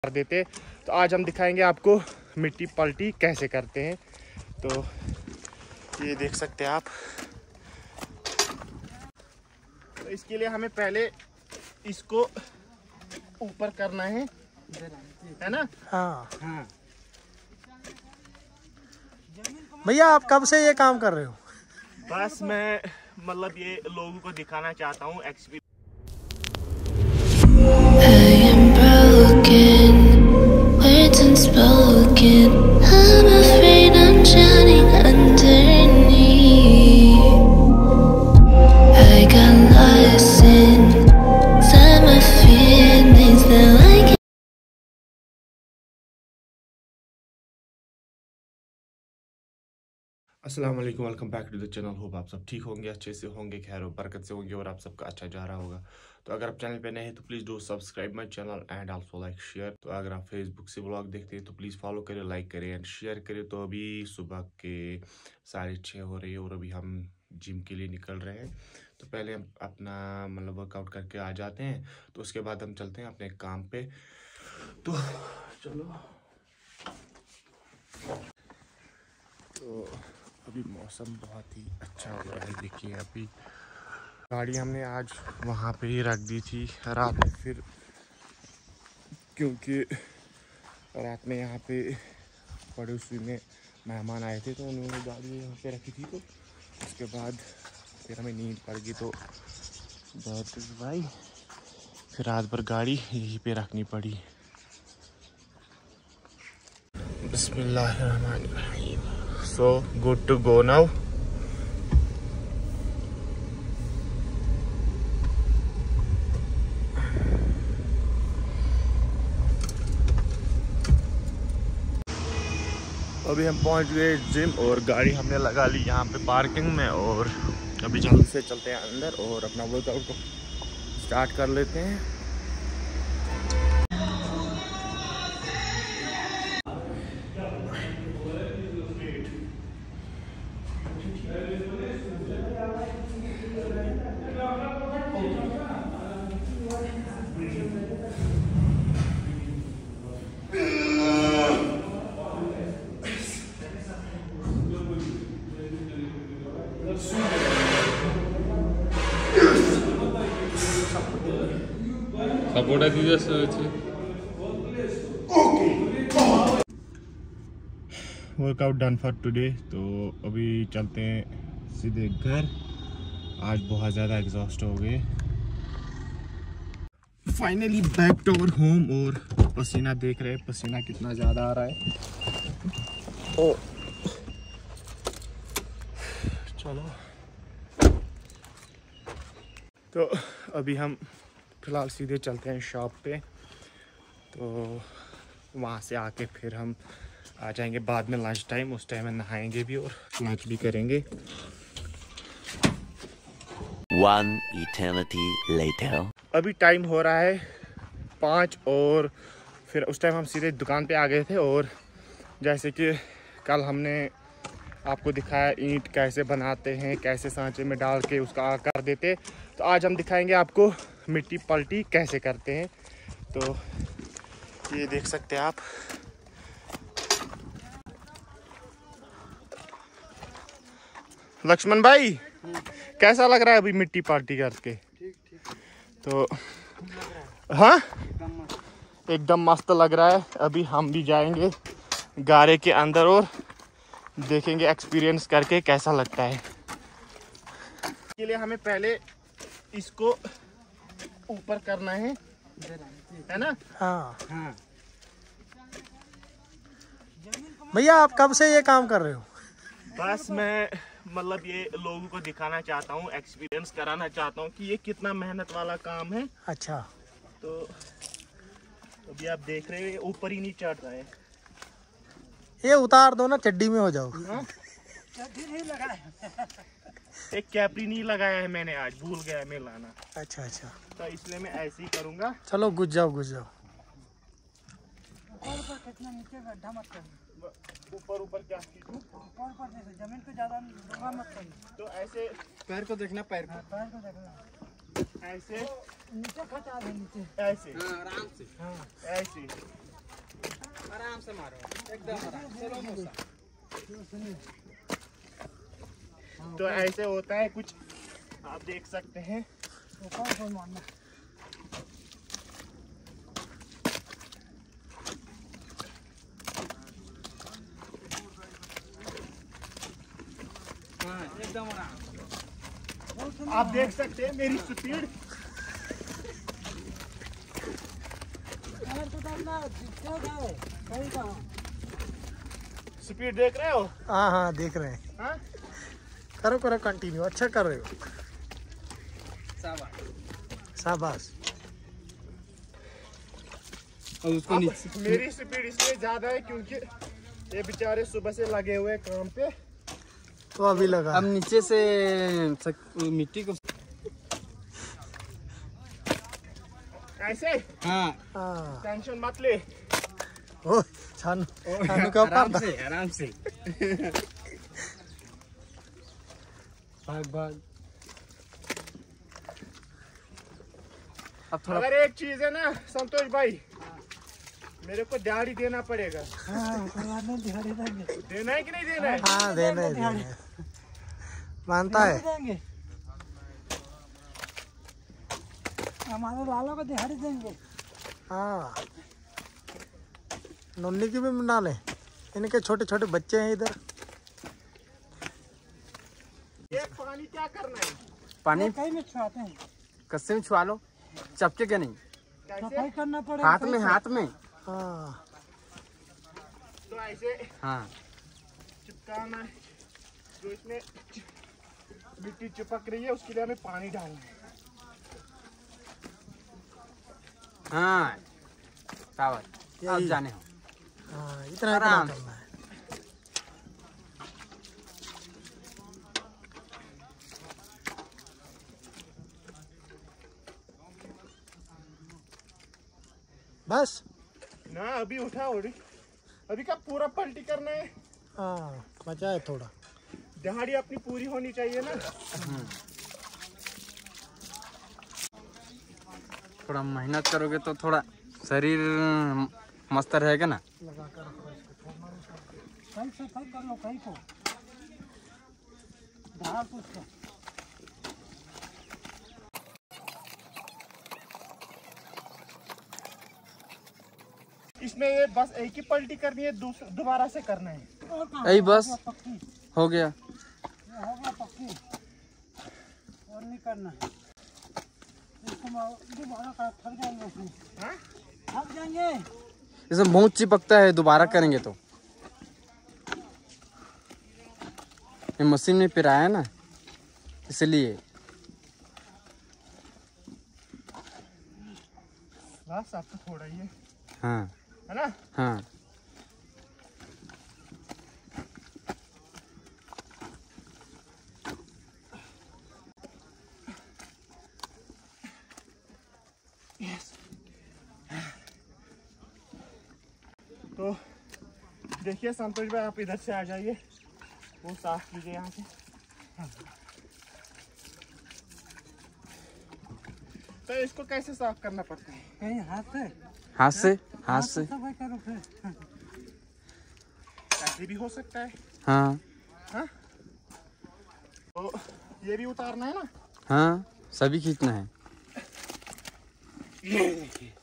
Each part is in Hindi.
कर देते। तो आज हम दिखाएंगे आपको मिट्टी पलटी कैसे करते हैं। तो ये देख सकते हैं आप। तो इसके लिए हमें पहले इसको ऊपर करना है ना? हाँ हाँ भैया, आप कब से ये काम कर रहे हो? बस मैं मतलब ये लोगों को दिखाना चाहता हूँ experience. Words unspoken. I'm afraid I'm drowning underneath. I got lost inside my feelings now. I can't. अस्सलाम वालेकुम, welcome back to the channel. Hope आप सब ठीक होंगे, अच्छे से होंगे, खैर और बरकत से होंगे और आप सबका अच्छा जा रहा होगा। तो अगर आप चैनल पे नए हैं तो please do subscribe my channel and also like share. तो अगर आप फेसबुक से व्लॉग देखते हैं तो प्लीज़ फॉलो करें, लाइक करें एंड शेयर करें। तो अभी सुबह के 6:30 हो रही है और अभी हम जिम के लिए निकल रहे हैं। तो पहले हम अपना मतलब वर्कआउट करके आ जाते हैं, तो उसके बाद हम चलते हैं अपने काम पे। तो चलो। तो अभी मौसम बहुत ही अच्छा हो रहा है। देखिए अभी गाड़ी हमने आज वहाँ पे ही रख दी थी रात में, फिर क्योंकि रात में यहाँ पे पड़ोसी में मेहमान आए थे तो उन्होंने गाड़ी यहाँ पे रखी थी। तो उसके बाद फिर हमें नींद पड़ गई तो बैठ भाई फिर रात भर गाड़ी यहीं पे रखनी पड़ी। बिस्मिल्लाहिर्रहमानिर्रहीम। So good to go now. अभी हम पहुंच गए जिम और गाड़ी हमने लगा ली यहाँ पे पार्किंग में और अभी जल्द से चलते हैं अंदर और अपना वर्कआउट को स्टार्ट कर लेते हैं। সাপোর্টটা দিতে হচ্ছে। Workout done for today. तो अभी चलते हैं सीधे घर। आज बहुत ज़्यादा एग्जॉस्ट हो गए। Finally back to our home और पसीना देख रहे हैं, पसीना कितना ज़्यादा आ रहा है। ओ चलो। तो अभी हम फ़िलहाल सीधे चलते हैं शॉप पे। तो वहाँ से आके फिर हम आ जाएंगे बाद में लंच टाइम। उस टाइम में नहाएंगे भी और लंच भी करेंगे। One eternity later. अभी टाइम हो रहा है 5 और फिर उस टाइम हम सीधे दुकान पे आ गए थे। और जैसे कि कल हमने आपको दिखाया ईंट कैसे बनाते हैं, कैसे सांचे में डाल के उसका आकार देते। तो आज हम दिखाएंगे आपको मिट्टी पलटी कैसे करते हैं। तो ये देख सकते हैं आप। लक्ष्मण भाई कैसा लग रहा है अभी मिट्टी पलटी करके? तो हाँ एकदम मस्त लग रहा है। अभी हम भी जाएंगे गारे के अंदर और देखेंगे एक्सपीरियंस करके कैसा लगता है। इसके लिए हमें पहले इसको ऊपर करना है ना? हाँ हाँ भैया, आप कब से ये काम कर रहे हो? बस मैं मतलब ये लोगों को दिखाना चाहता हूँ, एक्सपीरियंस कराना चाहता हूँ कि ये कितना मेहनत वाला काम है। अच्छा, तो अभी आप देख रहे हो ऊपर ही नहीं चढ़ रहा है। ये उतार दो ना, चड्डी में हो जाओ। हाँ? एक कैपरी नहीं लगाया है मैंने, आज भूल गया मैं लाना। अच्छा अच्छा, तो इसलिए मैं ऐसे ही करूँगा। चलो घुस जाओ घुस जाओ। ऊपर ऊपर क्या खींचूं? जमीन को ज्यादा मत करो। तो ऐसे पैर को देखना, पैर को देखना। ऐसे नीचे खचा दे, नीचे ऐसे आराम से। ऐसे से मारो एकदम आराम चलो मौसा। तो ऐसे होता है कुछ, आप देख सकते हैं। हाँ एकदम आराम। आप देख सकते हैं मेरी स्पीड। स्पीड देख रहे हो? हाँ हाँ देख रहे हैं। हाँ? करो करो कंटिन्यू, अच्छा कर रहे हो। शाबाश। और उसको मेरी स्पीड इसलिए ज्यादा है क्योंकि ये बेचारे सुबह से लगे हुए काम पे, तो अभी लगा। अब नीचे से मिट्टी को ऐसे। हाँ हाँ टेंशन मत ले। ओ छानू का आराम ऊपर से आराम से। भाग भाग। अब थोड़ा अगर एक चीज है ना संतोष भाई, मेरे को दिहाड़ी देना पड़ेगा। देना है कि नहीं देना है? हाँ देना है, देना है। मानता है। हमारे लालों को दिहाड़ी देंगे। हाँ नन्नी की भी मना ले, इनके छोटे छोटे बच्चे हैं इधर। ये पानी क्या करना है? पानी कहीं में छुआते हैं, कस्से में छुआ लो, चपके के नहीं, कैसे? सफाई करना पड़ेगा। हाथ में हाथ में। हाँ तो ऐसे हाँ चिपकाना है। जो इसमें मिट्टी चिपक रही है उसके लिए हमें पानी डालना है। हाँ शाबाश। अब यही। जाने हो। हाँ इतना आराम। करना है। बस ना अभी उठा हो रही, अभी का पूरा पलटी करना है। हाँ बचा है थोड़ा। दिहाड़ी अपनी पूरी होनी चाहिए ना। थोड़ा मेहनत करोगे तो थोड़ा शरीर मस्त रहेगा ना। लगा कर रखो इसको। कहीं सफाई कर लो, कहीं को ढाल को उसको। इसमें ये बस एक ही पलटी करनी है, दोबारा से करना है। और कहाँ? यही बस पक्की हो गया। ये हो गया पक्की, और नहीं करना है इसको। दोबारा कर, थक जाएंगे उसमें। हाँ? थक जाएंगे। इसमें बहुत चिपकता है, दोबारा करेंगे तो। ये मशीन में पिराया ना, इसलिए। बस अब तो थोड़ा ही है, हाँ है ना? हाँ तो देखिए संतोष भाई, आप इधर से आ जाइए, वो साफ कीजिए यहाँ से। तो इसको कैसे साफ करना पड़ता है? कहीं हाथ से, हाथ से, हाथ से। सफाई करो फिर। ऐसे भी हो सकता है। हाँ हाँ? तो ये भी उतारना है ना? हाँ सभी खींचना है। ये देखिए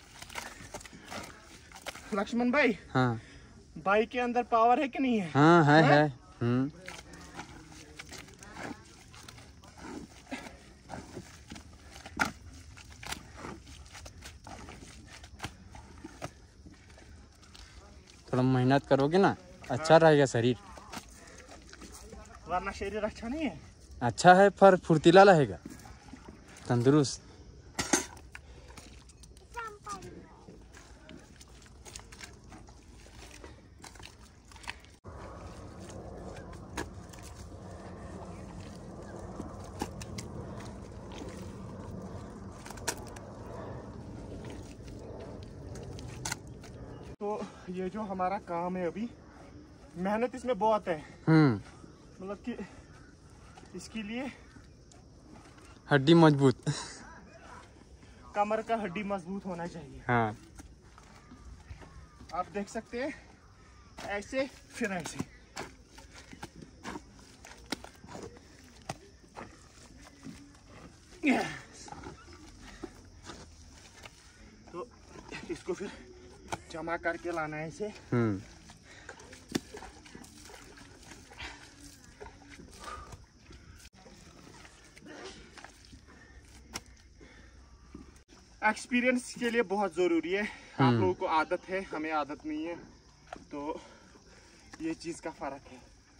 लक्ष्मण भाई, हाँ बाइक के अंदर पावर है कि नहीं है? हाँ है हाँ? है। थोड़ा मेहनत करोगे ना, अच्छा रहेगा शरीर। वरना शरीर अच्छा नहीं है। अच्छा है, पर फुर्तीला रहेगा, तंदुरुस्त। तो ये जो हमारा काम है अभी, मेहनत इसमें बहुत है। मतलब कि इसके लिए हड्डी मजबूत। कमर का हड्डी मजबूत होना चाहिए। हाँ आप देख सकते हैं, ऐसे फिर ऐसे। तो इसको फिर जमा करके लाना है इसे। एक्सपीरियंस के लिए बहुत ज़रूरी है। आप लोगों को आदत है, हमें आदत नहीं है, तो ये चीज़ का फ़र्क है।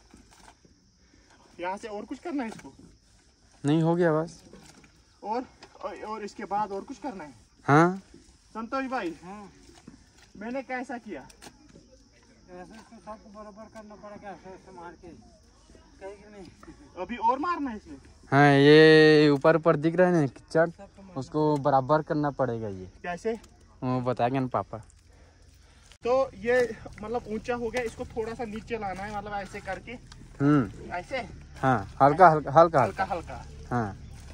यहाँ से और कुछ करना है इसको? नहीं, हो गया बस। और इसके बाद और कुछ करना है? हाँ संतोष भाई, मैंने कैसा किया? ऐसे इसको सबको बराबर करना पड़ेगा, ऐसे मार के कहीं कि नहीं। अभी और मारना है इसमें? हाँ, ये ऊपर ऊपर दिख रहा है ना कीचड़, उसको बराबर करना पड़ेगा। ये कैसे? वो बताएंगे ना पापा। तो ये मतलब ऊंचा हो गया, इसको थोड़ा सा नीचे लाना है, मतलब ऐसे करके। ऐसे? हाँ, हल्का हल्का हल्का हल्का हल्का। हाँ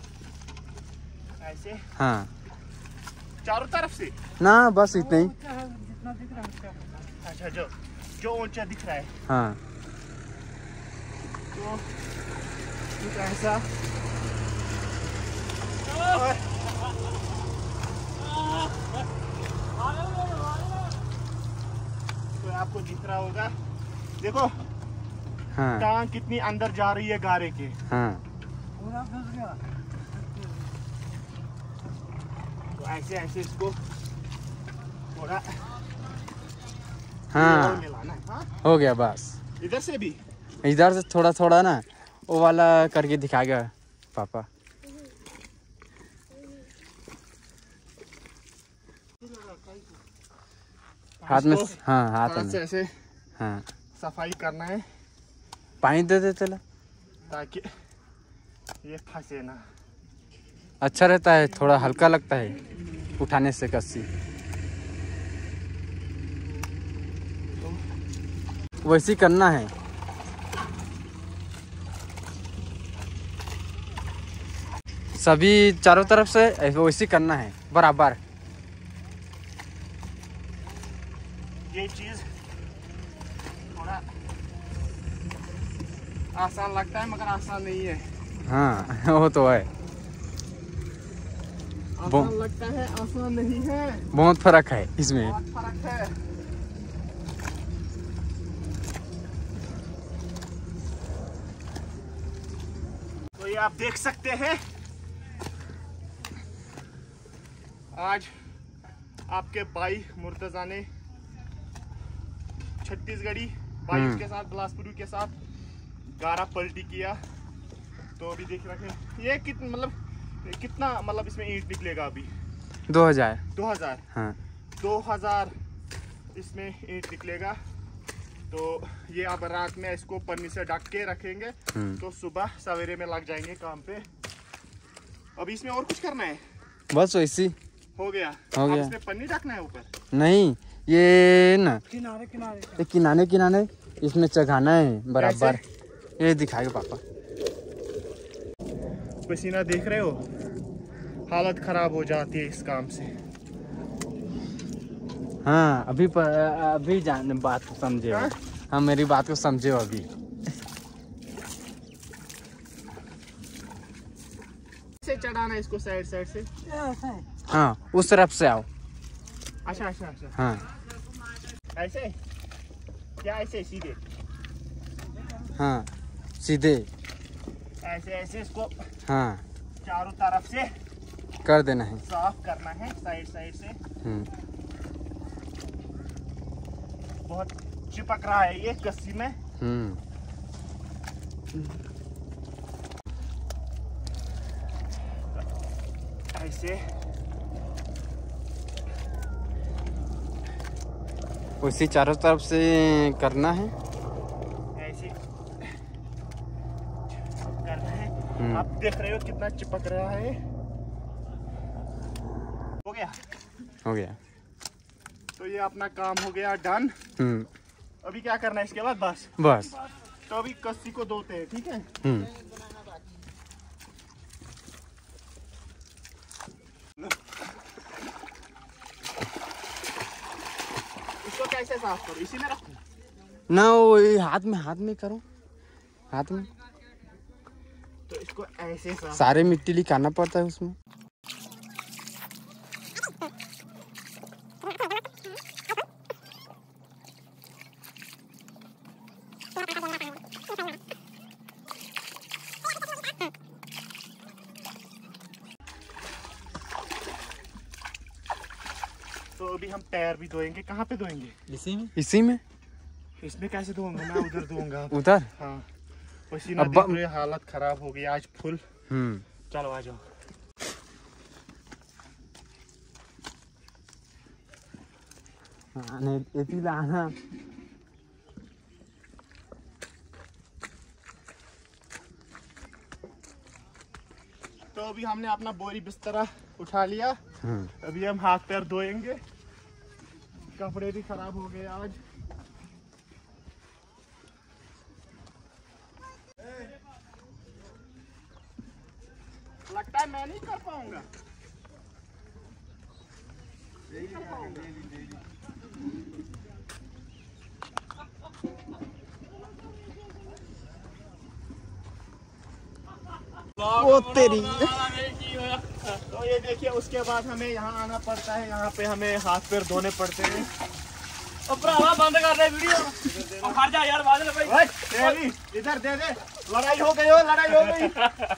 ऐसे? हाँ, चारों तरफ से? ना बस इतना ही। जितना दिख रहा है उसका। अच्छा, जो ऊंचा दिख रहा है। हाँ, तो कुछ ऐसा। तो आपको दिख रहा होगा, देखो हाँ, टांग कितनी अंदर जा रही है गारे के। हाँ, पूरा फंस गया। तो ऐसे ऐसे इसको थोड़ा हाँ, मिलाना है। हाँ? हो गया बस। इधर से भी? इधर से थोड़ा थोड़ा ना वो वाला करके दिखाएगा पापा। हाथ में, हाँ हाथ में ऐसे हाँ, सफाई करना है पानी दे दे चला, ताकि ये फंसे ना। अच्छा रहता है, थोड़ा हल्का लगता है उठाने से कस्सी। वैसे ही करना है। सभी चारों तरफ से वैसे ही करना है बराबर। ये चीज थोड़ा आसान लगता है, मगर आसान नहीं है। हाँ वो तो है, आसान लगता है, आसान नहीं है। बहुत फर्क है इसमें। बहुत फर्क है। तो ये आप देख सकते हैं, आज आपके भाई मुर्तजा ने छत्तीसगढ़ी बाइक के साथ, बिलासपुरी के साथ गारा पलटी किया। तो अभी देख रखे ये कितना मतलब इसमें ईंट निकलेगा अभी? 2000। हाँ 2000 इसमें ईंट निकलेगा। तो ये अब रात में इसको पन्नी से ढक के रखेंगे, तो सुबह सवेरे में लग जाएंगे काम पे। अभी इसमें और कुछ करना है? बस वैसी हो गया। हो गया। इसमें पन्नी ढकना है ऊपर? नहीं, ये ना किनारे किनारे ये किनारे किनारे इसमें चढ़ाना है बराबर। ये दिखाएगा पापा। पसीना देख रहे हो, हालत खराब हो जाती है इस काम से। हाँ अभी जान बात को समझे हो। हाँ मेरी बात को समझे हो अभी। से चढ़ाना है इसको साइड साइड से। ऐसे हाँ उस तरफ से आओ। अच्छा अच्छा अच्छा, हाँ ऐसे क्या? ऐसे सीधे? हाँ सीधे। ऐसे ऐसे इसको हाँ चारों तरफ से कर देना है, साफ करना है साइड साइड से। बहुत चिपक रहा है ये कस्सी में। ऐसे उसी चारों तरफ से करना है। ऐसे करना है। आप देख रहे हो कितना चिपक रहा है। हो गया? हो गया। तो ये अपना काम हो गया डन। अभी क्या करना है इसके बाद? बस। तो अभी कस्सी को धोते हैं, ठीक है? इसको इसको कैसे साफ करूं? इसी में रखूं? ना वो ये हाथ में करो, हाथ में। तो इसको ऐसे साफ सारे मिट्टी निकालना पड़ता है उसमें। तो अभी हम पैर भी धोएंगे। कहाँ पे धोएंगे? इसी में। इसमें कैसे धोऊंगा? मैं उधर धोऊंगा। उधर? हाँ। पसीना देख रहे, हालत खराब हो गई आज फुल। चलो आ जाओ। लाना। तो अभी हमने अपना बोरी बिस्तरा उठा लिया। अभी हम हाथ पैर धोएंगे। कपड़े भी खराब हो गए आज। लगता है मैं नहीं कर पाऊंगा। वो तेरी। तो ये देखिए, उसके बाद हमें यहाँ आना पड़ता है। यहाँ पे हमें हाथ पैर धोने पड़ते हैं। बंद कर दे वीडियो। हट जा यार, बादल भाई। इधर दे दे। लड़ाई हो गई, लड़ाई हो गई।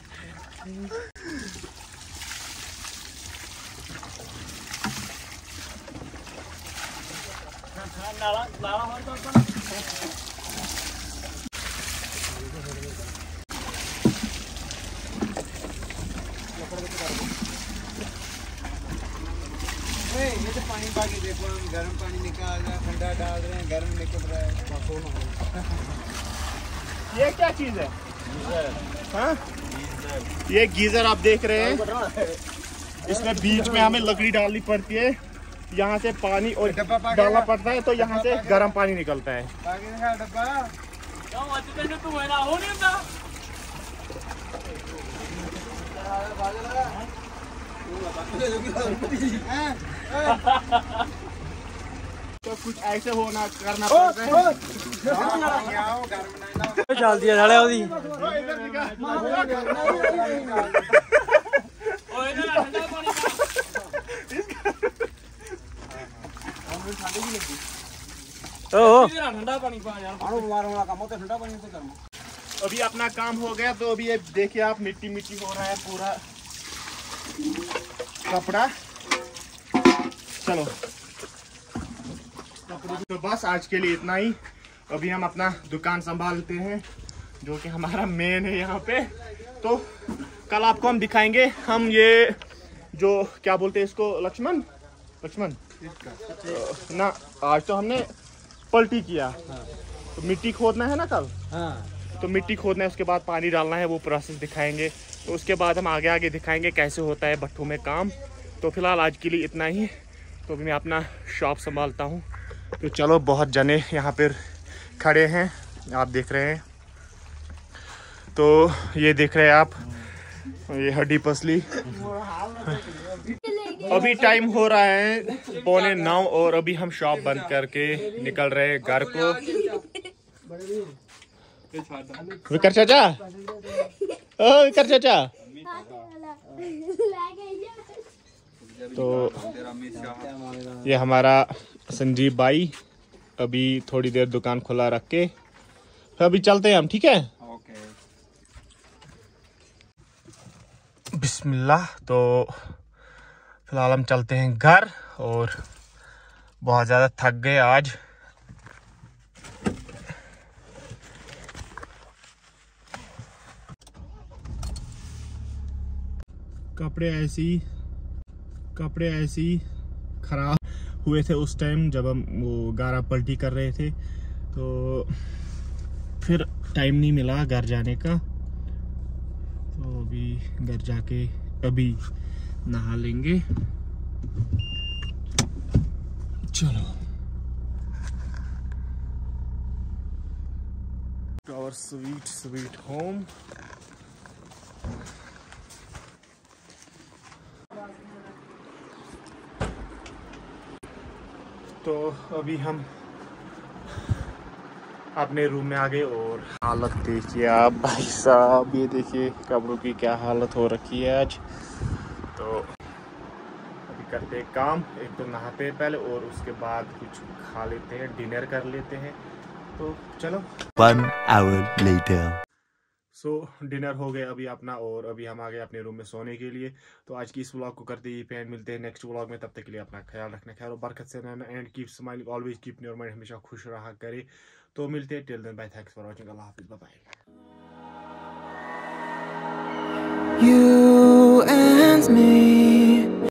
ये तो पानी बाकी देखो, हम गर्म पानी निकाल रहे हैं, ठंडा डाल रहे हैं, गर्म निकल रहा है। ये क्या चीज है? हाँ? ये गीजर आप देख रहे हैं। इसमें बीच में हमें लकड़ी डालनी पड़ती है। यहाँ से पानी और डालना पड़ता है, तो यहाँ से गर्म पानी निकलता है। तो कुछ ऐसे होना करना पड़ता है। डाल दिया साले ओदी। अभी अपना काम हो गया। तो अभी ये देखिए आप, मिट्टी मिट्टी हो रहा है पूरा कपड़ा। चलो तो बस आज के लिए इतना ही। अभी हम अपना दुकान संभालते हैं, जो कि हमारा मेन है यहाँ पे। तो कल आपको हम दिखाएंगे। हम ये जो क्या बोलते हैं इसको, लक्ष्मण ना, आज तो हमने पलटी किया। तो मिट्टी खोदना है ना कल। तो मिट्टी खोदना है, उसके बाद पानी डालना है, वो प्रोसेस दिखाएंगे। तो उसके बाद हम आगे आगे दिखाएंगे कैसे होता है भट्ठों में काम। तो फिलहाल आज के लिए इतना ही। तो अभी मैं अपना शॉप संभालता हूँ। तो चलो, बहुत जने यहाँ पर खड़े हैं, आप देख रहे हैं। तो ये देख रहे हैं आप, ये हड्डी पसली। अभी टाइम हो रहा है 8:45 और अभी हम शॉप बंद करके निकल रहे हैं घर को। विकर चाचा, ओ विकर चाचा। तो ये हमारा संजीव भाई अभी थोड़ी देर दुकान खुला रख के फिर अभी चलते हैं हम, ठीक है? बिस्मिल्लाह। तो फिलहाल हम चलते हैं घर, और बहुत ज़्यादा थक गए आज। कपड़े ऐसे ही खराब हुए थे उस टाइम जब हम वो गारा पलटी कर रहे थे। तो फिर टाइम नहीं मिला घर जाने का। तो अभी घर जाके अभी नहा लेंगे। चलो, टू आवर स्वीट होम। तो अभी हम अपने रूम में आ गए और हालत देखिए आप भाई साहब, ये देखिए कपड़ों की क्या हालत हो रखी है आज। तो अभी करते हैं काम, एक तो नहाते हैं पहले और उसके बाद कुछ खा लेते हैं, डिनर कर लेते हैं। तो चलो 1 hour later. सो डिनर हो गया अभी अपना और अभी हम आ गए अपने रूम में सोने के लिए। तो आज की इस व्लॉग को करते ही एंड, मिलते हैं नेक्स्ट व्लॉग में। तब तक के लिए अपना ख्याल रखना, खैर और बरकत से रहना and keep smiling always, keep your mind, हमेशा खुश रहा करे। तो मिलते हैं, till then bye, thanks for watching, अल्लाह हाफिज़, bye bye. You and me